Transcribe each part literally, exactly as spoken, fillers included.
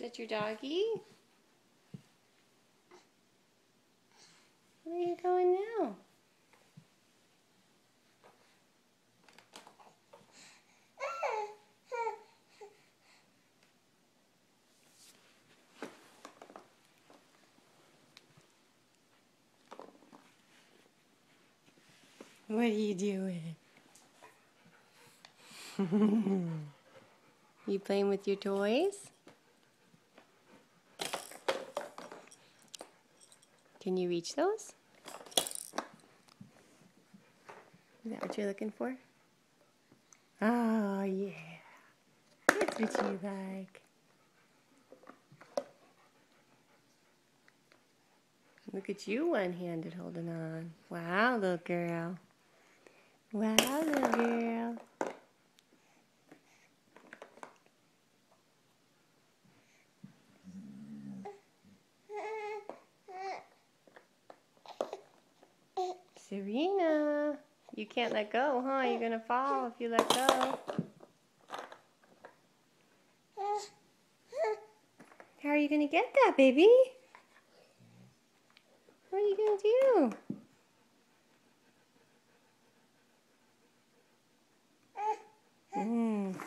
at your doggy? Where are you going now? What are you doing? You playing with your toys? Can you reach those? Is that what you're looking for? Oh, yeah. That's what you like. Look at you one-handed holding on. Wow, little girl. Wow, little girl. Surina, you can't let go, huh? You're gonna fall if you let go. How are you gonna get that, baby? What are you gonna do? Mm.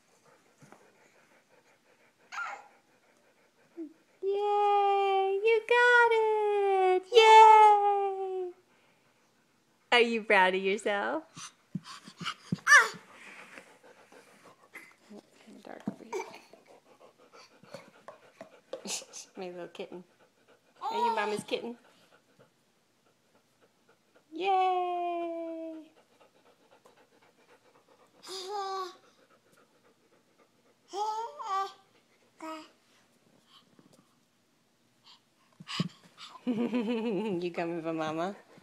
Yay! You got it! Yay! Are you proud of yourself? Kind of dark over here. My little kitten. Are you mama's kitten? Yay! You coming for mama?